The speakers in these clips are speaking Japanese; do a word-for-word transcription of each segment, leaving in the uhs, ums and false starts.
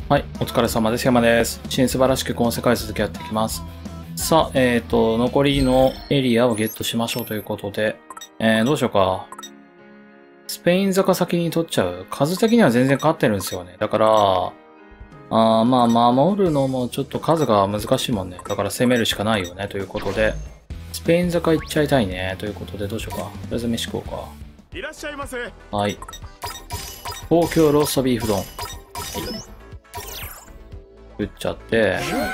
はい、お疲れ様です。山です。新素晴らしくこの世界続きやっていきます。さあ、えっと、残りのエリアをゲットしましょうということで、えー、どうしようか。スペイン坂先に取っちゃう。数的には全然勝ってるんですよね。だから、あーまあ、守るのもちょっと数が難しいもんね。だから攻めるしかないよね。ということで、スペイン坂行っちゃいたいね。ということで、どうしようか。とりあえず飯食おうか。 いらっしゃいませ。 はい。東京ローストビーフ丼。はい。食っちゃって、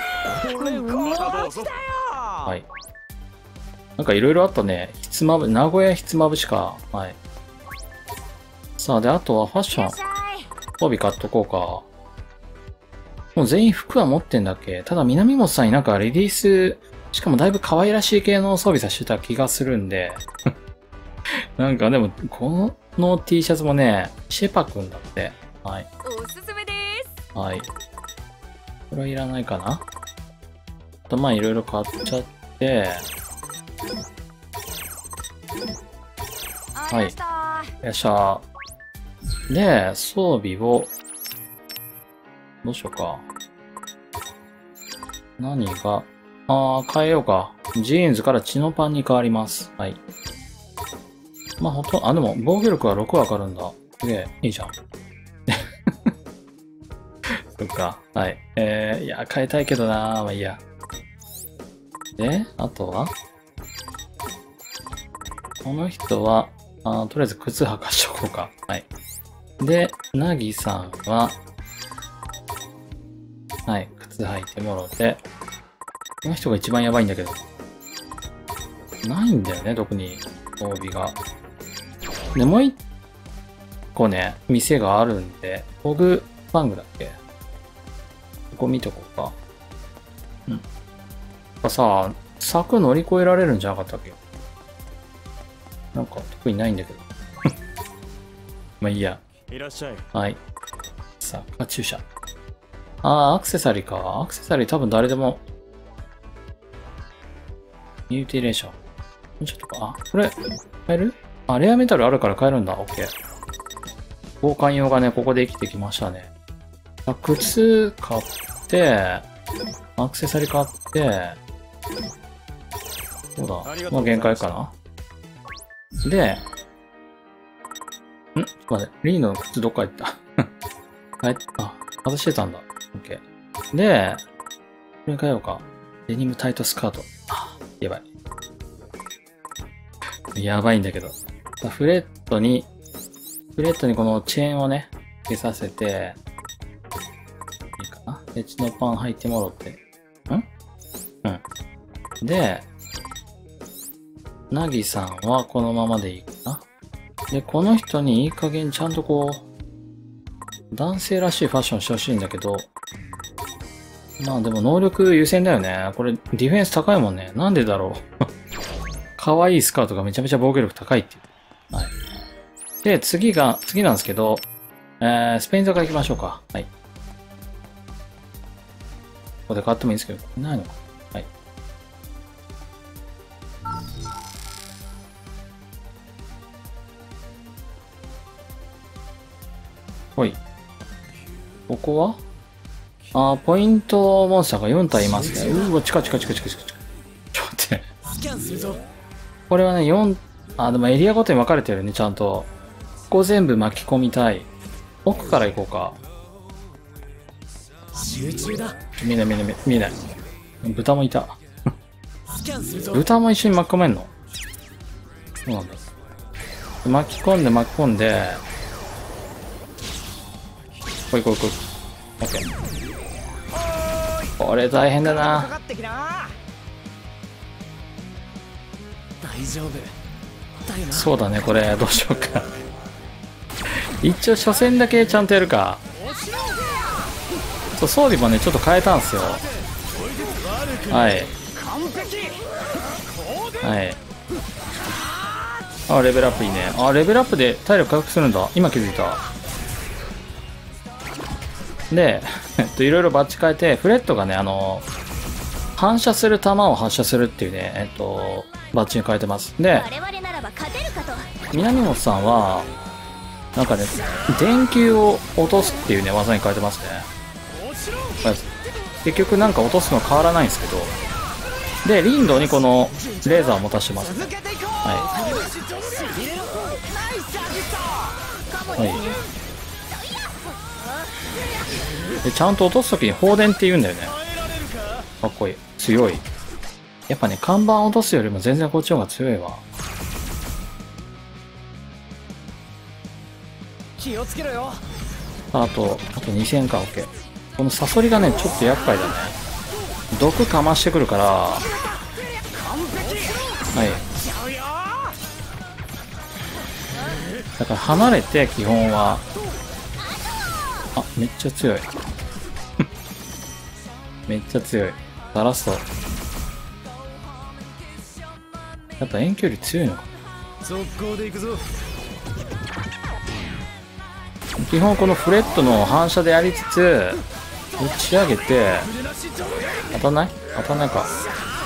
はい。なんかいろいろあったね。ひつまぶ、名古屋ひつまぶしか。はい。さあ、で、あとはファッション。帯買っとこうか。もう全員服は持ってんだっけ？ただ南本さんになんかレディース、しかもだいぶ可愛らしい系の装備させてた気がするんで。なんかでも、この T シャツもね、シェパくんだって。はい。 おすすめです。 はい。これはいらないかな。あとまあいろいろ買っちゃって、はい。よっしゃー。で、装備を、どうしようか。何が、あー、変えようか。ジーンズからチノパンに変わります。はい。まあほとんど、あ、でも防御力はろく上がるんだ。すげえ、いいじゃん。そっか。はい。えー、いや、変えたいけどなー。まあいいや。で、あとはこの人は、あとりあえず靴履かしとこうか。はい。で、なぎさんは、はい、靴履いてもろて。この人が一番やばいんだけど。ないんだよね、特に装備が。で、もう一個ね、店があるんで、ホグファングだっけ？ここ見とこうか。うん。やっぱさ、柵乗り越えられるんじゃなかったっけ？なんか特にないんだけど。まあいいや。 いらっしゃい。 はい。さあ、カチューシャ。ああ、アクセサリーか。アクセサリー多分誰でも。ミューティレーション。ちょっとか。あ、これ、買える？あ、レアメタルあるから買えるんだ。オッケー。交換用がね、ここで生きてきましたね。あ、靴買って、アクセサリー買って、そうだ。もう限界かな。で、んちょっと待って、リーノの靴どっか行ったはい、あ、外してたんだ。オッケー。で、これ変えようか。デニムタイトスカート。あ、やばい。やばいんだけど。フレットに、フレットにこのチェーンをね、つけさせて、いいかな。で、チノパン履いてもろって。んうん。で、なぎさんはこのままでいいかな。で、この人にいい加減ちゃんとこう、男性らしいファッションしてほしいんだけど、まあでも能力優先だよね。これディフェンス高いもんね。なんでだろう。可愛いスカートがめちゃめちゃ防御力高いっていう。はい。で、次が、次なんですけど、えー、スペイン坂行きましょうか。はい。ここで買ってもいいんですけど、ないのか。はい。ほい。ここはあー、ポイントモンスターがよん体いますね。うわ、近い近い近い近い近い。ちょっと待って。これはね、よん、あ、でもエリアごとに分かれてるね、ちゃんと。ここ全部巻き込みたい。奥から行こうか。 集中だ。 見えない見えない見えない。豚もいた。豚も一緒に巻き込めんの？そうなんだ。巻き込んで巻き込んで。こいこいこい。オッケー。これ大変だな。 大丈夫。 そうだね、これどうしようか。一応初戦だけちゃんとやるか。そう、装備もねちょっと変えたんすよ。はいはい。あ、レベルアップいいね。あ、レベルアップで体力回復するんだ。今気づいた。で、えっといろいろバッチ変えて、フレットがね、あの反射する弾を発射するっていうね、えっとバッチに変えてます。で、南本さんはなんかね、電球を落とすっていうね技に変えてますね。 結局なんか落とすの変わらないんですけど。で、リンドにこのレーザーを持たしてます。はい。はい。で、ちゃんと落とすときに放電って言うんだよね。かっこいい。強い。やっぱね、看板落とすよりも全然こっちの方が強いわ。 気をつけろよ。 あと、あとにせんか、オッケー。このサソリがね、ちょっと厄介だね。毒かましてくるから、はい。だから離れて、基本は。あ、めっちゃ強い。めっちゃ強い。ダラスト。やっぱ遠距離強いのか。 速攻で行くぞ。 基本このフレットの反射でやりつつ、打ち上げて、当たんない当たんないか。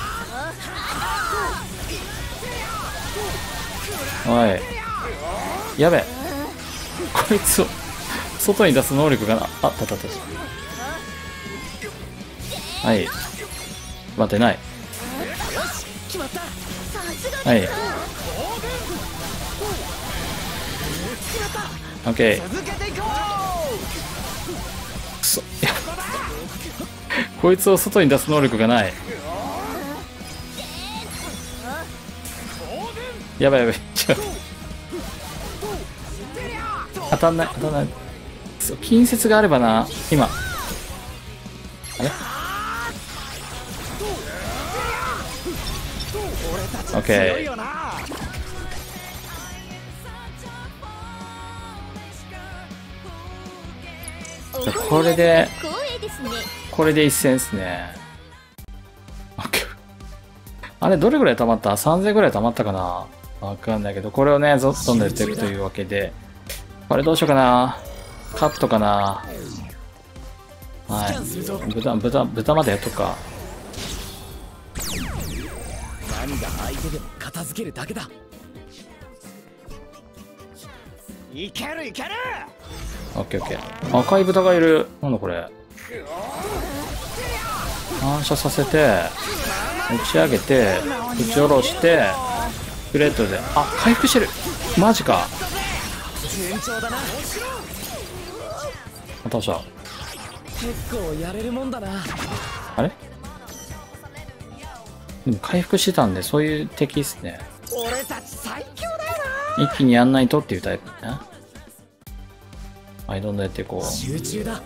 はい。やべ。こいつを、外に出す能力がな、あったったった。はい。待てない。はい。オッケー。くそ。こいつを外に出す能力がない。やばいやばい。ちょ当たんない当たんない。そう、近接があればな。今。あれ？オッケー。これで、これで一戦ですね。あれ、どれぐらい溜まった？ さんぜん ぐらい溜まったかな？わかんないけど、これをね、ゾッとんでやっていくというわけで、これどうしようかな。カットかな。はい。豚、豚、豚までやっとくか。 何が相手でも片付けるだけだ。いけるいける。 オッケーオッケー。赤い豚がいる。なんだこれ。反射させて、打ち上げて、打ち下ろして、フレットで、あ、回復してる。マジか。 順調だな。 倒した。 結構やれるもんだな。 あれ？でも回復してたんで、そういう敵っすね。 俺たち最強だよな。 一気にやんないとっていうタイプね。はい、どんどんやっていこう。 集中だ。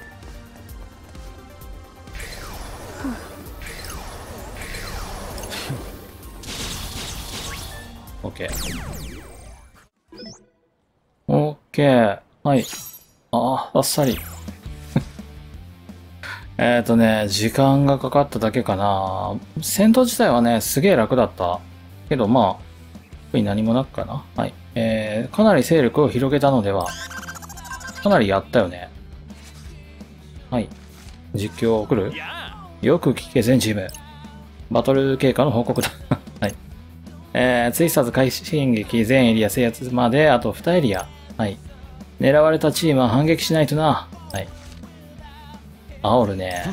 オッケー。オッケー。はい。ああ、あっさり。えっとね、時間がかかっただけかな。戦闘自体はね、すげえ楽だった。けどまあ、特に何もなくかな。はい。えー、かなり勢力を広げたのでは。かなりやったよね。はい。実況送る？よく聞け全チーム。バトル経過の報告だ。はい。えー、ツイスターズ快進撃全エリア制圧まであとにエリア。はい。狙われたチームは反撃しないとな。はい。煽るね。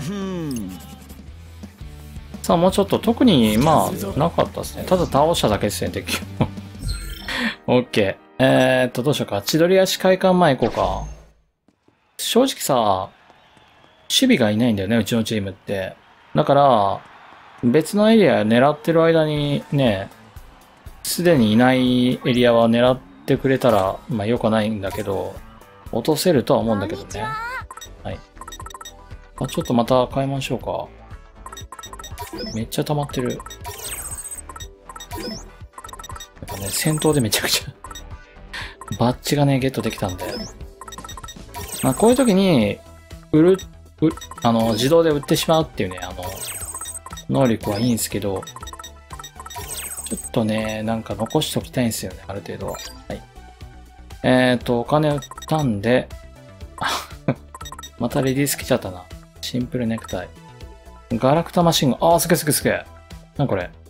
さあ、もうちょっと特に、まあ、なかったですね。ただ倒しただけですね、敵を。オッケー。えーっと、どうしようか。千鳥足会館前行こうか。正直さ、守備がいないんだよね、うちのチームって。だから、別のエリア狙ってる間にね、すでにいないエリアは狙ってくれたら、まあ良くないんだけど、落とせるとは思うんだけどね。はい。あ、ちょっとまた変えましょうか。めっちゃ溜まってる。やっぱね、戦闘でめちゃくちゃバッジがね、ゲットできたんで。まあ、こういう時に、売る、う、あの、自動で売ってしまうっていうね、あの、能力はいいんですけど、ちょっとね、なんか残しておきたいんですよね、ある程度は。はい。えっと、お金売ったんで、またレディース来ちゃったな。シンプルネクタイ。ガラクタマシンガン。あー、すげえすげえすげえ。なんこれ。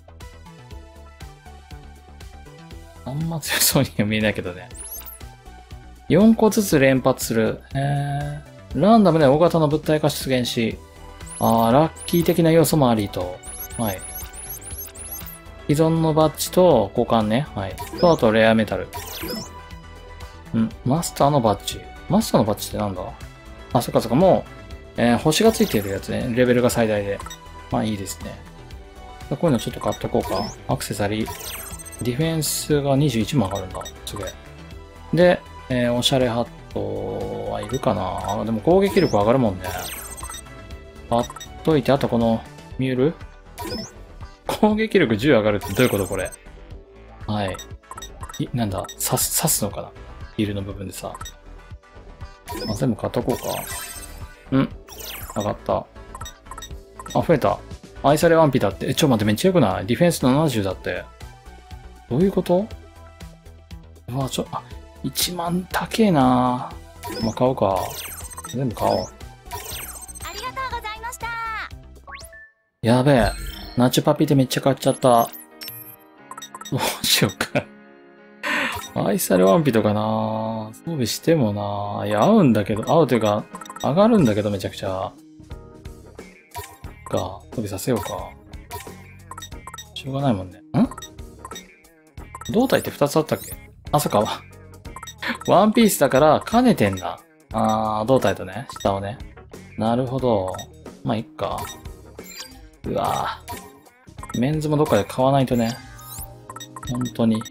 あんま強そうには見えないけどね。よんこずつ連発する。えー。 ランダムで大型の物体が出現し、あー、ラッキー的な要素もありと。はい。既存のバッジと交換ね。はい。と、あとレアメタル。ん、マスターのバッジ。マスターのバッジってなんだ？あ、そっかそっか、もう、えー、星がついてるやつね。レベルが最大で。まあいいですね。こういうのちょっと買っとこうか。アクセサリー。ディフェンスがにじゅういちも上がるんだ。すげえ。で、えー、おしゃれハットはいるかな？でも攻撃力上がるもんね。買っといて、あとこの、ミュール攻撃力じゅう上がるってどういうことこれ。はい。い、なんだ、刺す、刺すのかなヒールの部分でさ。あ、全部買っとこうか。うん。上がった。あ、増えた。愛されワンピだって。え、ちょ、待って、めっちゃ良くない？ディフェンスななじゅうだって。どういうこと？うわ、ちょ、あ、いちまん高えな。まあ、買おうか。全部買おう。 ありがとうございました。 やべえ。ナチュパピでめっちゃ買っちゃった。どうしようか。愛されワンピとかな装備してもないや、合うんだけど、合うというか、上がるんだけどめちゃくちゃ。か、装備させようか。しょうがないもんね。ん胴体ってふたつあったっけ？あ、そっか。ワンピースだから兼ねてんだ。あー、胴体とね、下をね。なるほど。まあ、いっか。うわぁ。メンズもどっかで買わないとね。本当に。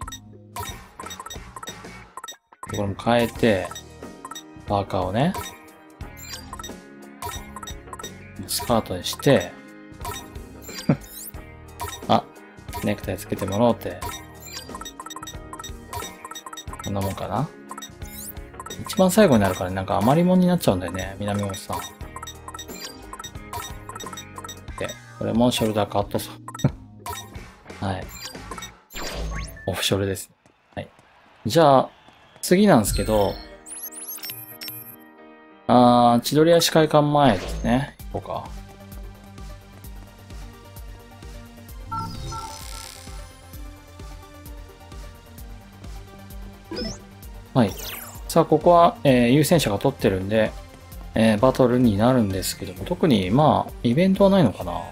これも変えて、パーカーをね。スカートにして、あ、ネクタイつけてもらおうって。こんなもんかな。一番最後になるからね、なんか余り物になっちゃうんだよね、南本さん。で、これもショルダーカットソー。はい。オフショルです。はい。じゃあ、次なんですけど、あー、千鳥足会館前ですね。行こうか。はい。さあ、ここは、えー、優先者が取ってるんで、えー、バトルになるんですけども、特に、まあ、イベントはないのかな。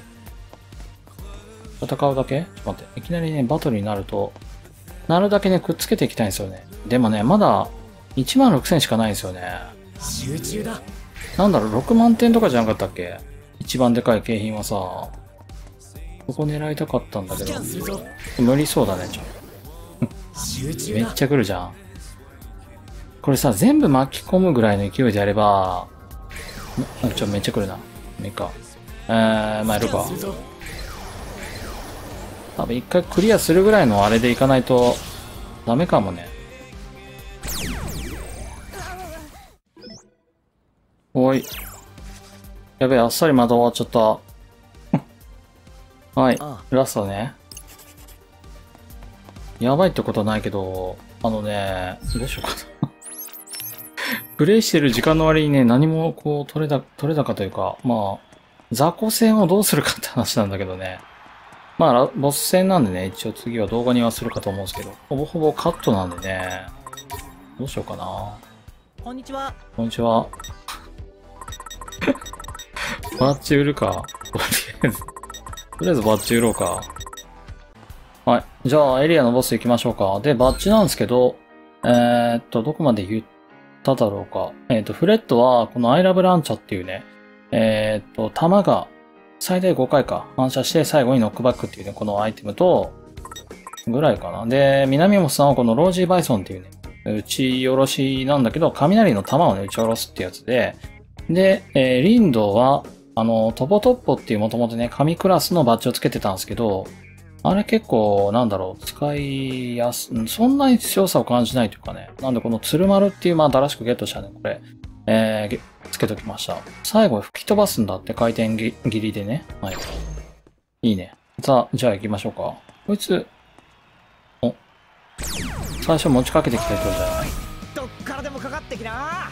戦うだけ？ちょっと待って。いきなりね、バトルになると、なるだけね、くっつけていきたいんですよね。でもね、まだ、いちまんろくせんしかないんですよね。 集中だ。 なんだろう、ろくまんてんとかじゃなかったっけ？一番でかい景品はさ、ここ狙いたかったんだけど、無理そうだね、ちょっと。めっちゃ来るじゃん。これさ、全部巻き込むぐらいの勢いでやれば、ちょ、めっちゃ来るな。めっか。えー、まあ、やるか。多分一回クリアするぐらいのあれでいかないと、ダメかもね。おい。やべえ、あっさりまだ終わっちゃった。はい。ラストね。やばいってことはないけど、あのね、どうしようかな。プレイしてる時間の割にね、何もこう、取れた、取れたかというか、まあ、雑魚戦をどうするかって話なんだけどね。まあ、ボス戦なんでね、一応次は動画にはするかと思うんですけど、ほぼほぼカットなんでね、どうしようかな。 こんにちは。 こんにちは。バッジ売るか。とりあえず、とりあえずバッジ売ろうか。はい。じゃあ、エリアのボス行きましょうか。で、バッジなんですけど、えー、っと、どこまで言っただろうか。えー、っと、フレットは、このアイラブランチャっていうね、えー、っと、弾が、最大ごかいか。反射して最後にノックバックっていうね、このアイテムと、ぐらいかな。で、南本さんはこのロージーバイソンっていうね、打ち下ろしなんだけど、雷の弾をね、打ち下ろすってやつで、で、えー、リンドは、あの、トポトッポっていうもともとね、神クラスのバッジをつけてたんですけど、あれ結構、なんだろう、使いやす、そんなに強さを感じないというかね。なんでこの鶴丸っていう、まあ、新しくゲットしたね、これ。えー、つけときました。最後吹き飛ばすんだって、回転切りでね。はい。いいね。さあ、じゃあ行きましょうか。こいつ、お、最初持ちかけてきた人じゃない？ どっからでもかかってきな。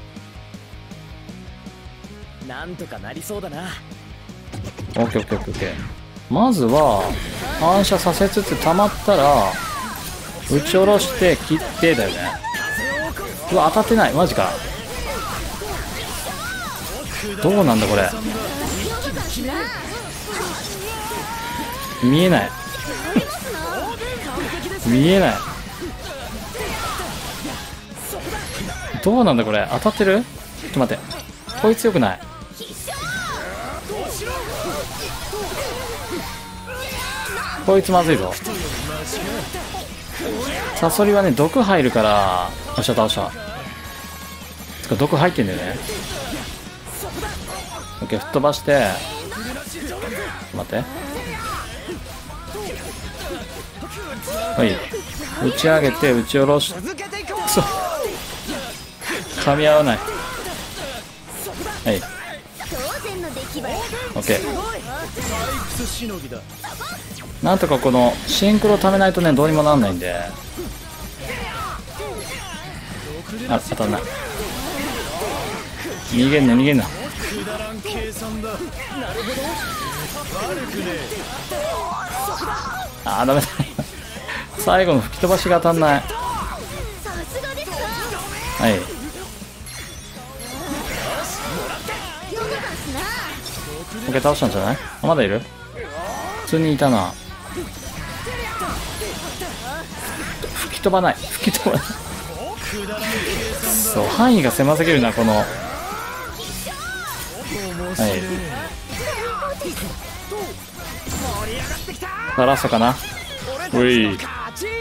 なんとかなりそうだな。 オッケーオッケーオッケーオッケー。まずは、反射させつつ溜まったら、打ち下ろして切ってだよね。うわ、当たってない。マジか。 どうなんだこれ。見えない。見えない。どうなんだこれ。当たってる？ちょっと待って。こいつ良くない。こいつまずいぞ。サソリはね、毒入るから。よっしゃ倒した。つか毒入ってんだよね。オッケー、吹っ飛ばして。待って。はい。打ち上げて、打ち下ろし。くそ。噛み合わない。はい。オッケー。なんとかこのシンクロ貯めないとね、どうにもなんないんで。あ、当たんない。逃げんな、逃げんな。あー、ダメだ。最後の吹き飛ばしが当たんない。はい。オッケー、倒したんじゃない？あ、まだいる？普通にいたな。吹き飛ばない。吹き飛ばない。そう、範囲が狭すぎるな、この。はい。さあ、ラストかな。うい。ち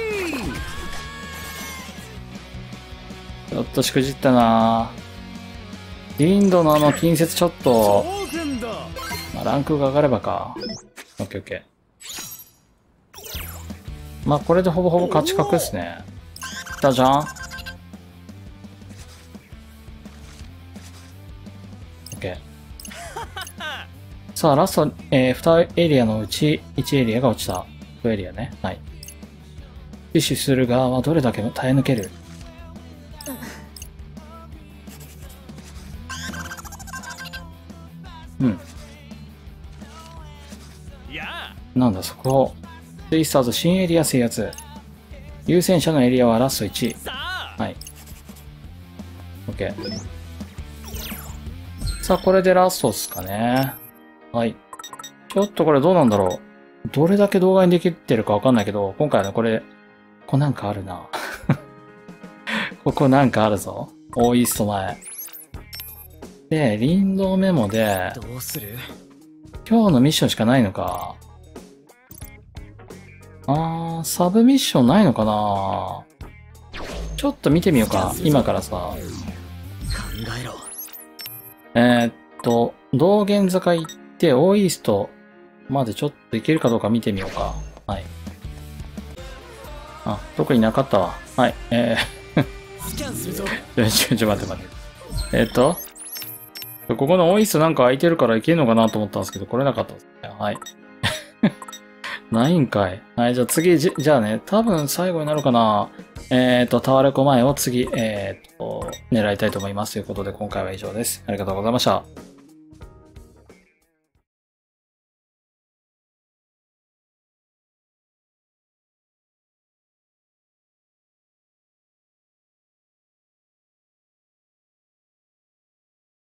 ょっとしくじったな。インドのあの近接ちょっと、まあ、ランクが上がればか。オッケーオッケー。まあこれでほぼほぼ勝ち確ですね。来たじゃん。オッケー。さあラスト、えー、にエリアのうちいちエリアが落ちた。にエリアね。はい。死守する側はどれだけ耐え抜ける？うん。なんだそこ。ツイスターズ新エリア制圧。優先者のエリアはラストいち。はい。OK。さあ、これでラストっすかね。はい。ちょっとこれどうなんだろう。どれだけ動画にできてるかわかんないけど、今回のこれ、ここなんかあるな。ここなんかあるぞ。オーイースト前。で、林道メモで、 どうする？ 今日のミッションしかないのか。あー、サブミッションないのかな。ちょっと見てみようか。今からさ。 考えろ。 えー、っと、道玄坂行って、オーイーストまでちょっと行けるかどうか見てみようか。はい。あ、特になかったわ。はい。えースキャンするぞ。 ちょ、ちょ、ちょ、待って待って。えー、っと、ここのオーイーストなんか空いてるから行けるのかなと思ったんですけど、来れなかったですね。はい。ないんかい。はい、じゃあ次、じ、じゃあね、多分最後になるかな。えっと、タワレコ前を次、えっと、狙いたいと思います。ということで、今回は以上です。ありがとうございました。